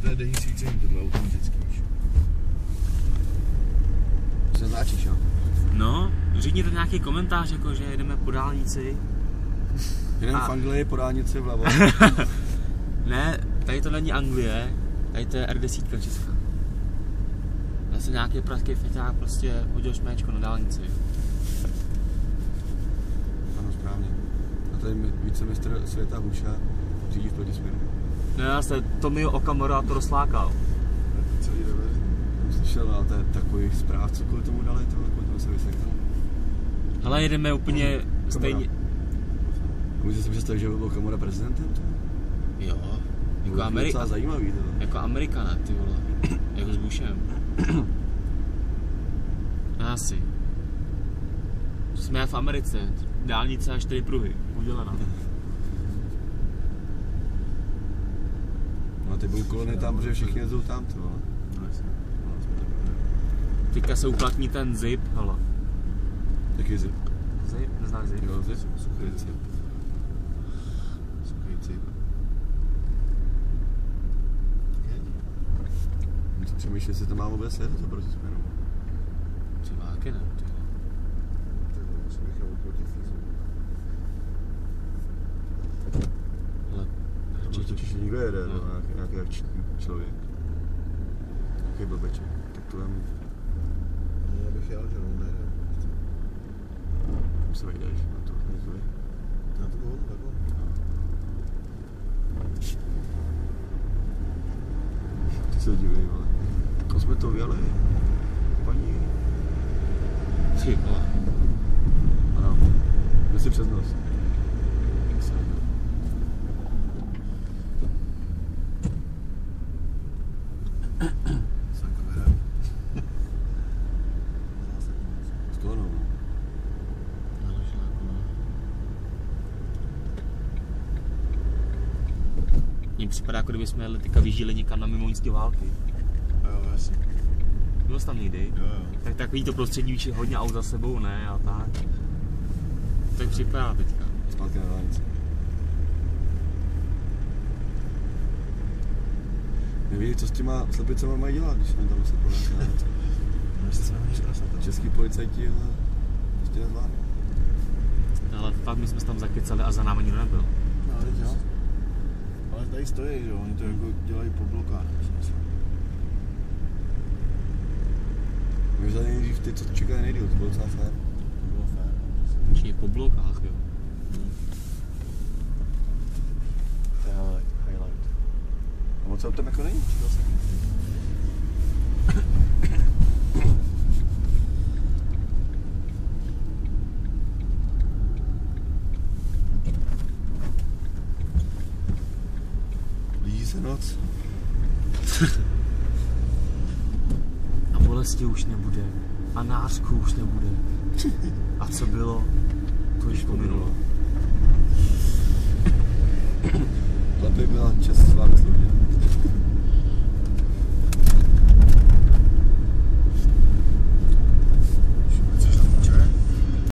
to je denní svícení, tohle automatický. Se značíš, jo? No, řekněte nějaký komentář, jako že jedeme po dálnici. Jedeme v Anglii po dálnici vlevo. Ne, tady to není Anglie, tady to je R10 česká. Zase nějaký pražský feťák prostě hodil šméčko na dálnici. Ano, správně. A tady vicemistr světa Huša řídí v protisměru. Ne, zase Tomio Okamura to rozslákal. Celý reverz. Jsem slyšel, ale to je takový zpráv, co kvůli tomu dali, kvůli tomu se vyseknul. Hele, jedeme úplně stejně. Můžete si představit, že by byl Okamura prezidentem? Jo, jako Bylo docela zajímavý, to. jako Amerikana, ty vole. Jako s Bushem. Asi. Jsme v Americe, dálnice a 4 pruhy, udělaná. No ty budou kolony tam, protože všichni jezdou tam, ty vole. Teďka se uplatní ten zip, hele. Jaký zip? Zip, neznáš zip? Jo, zip? Suchý zip. Suchý zip. Musím přemýšlet, jestli to mám vůbec jet, to proti směru. Třeba taky ne, ty. Hele, To totiž někdo jede, no. Nějaký akční člověk. Jaký blbeček. Tak to vem. Já bych jel, že no, ne. Tam se vejdeš na to, nikoli. Na to bylo, tak Ty se dívej, vole. Kam jsme to vyjeli? Paní. ty vole. Ano. Jde si přes nos. S kolonou. Mně připadá, jako kdyby jsme jeli teďka vyžíli někam na mimoňské války. Jo, jasně. Byl jsi tam někdy? Jo. Tak takový to prostředí, víš, hodně aut za sebou, ne, a tak. Tak připadá teďka. Zpátky na dálnici. Neví, co s těma slepicema mají dělat, když jsme tam se podle na dálnici. Český policajti, ale prostě nezvládnou. Ale fakt my jsme se tam zakecali a za námi nikdo nebyl. No, ale jo. Ale tady stojí, jo, oni to jako dělají po blokách. My vzali nejdřív ty, co čekali nejdýl, to bylo docela fér. To bylo fér. Určitě po blokách, jo. To je highlight. A moc tam jako není, čekal jsem. Blíží se noc. A bolesti už nebude. A nářku už nebude. A co bylo, to již pominulo. Chlapi byla čas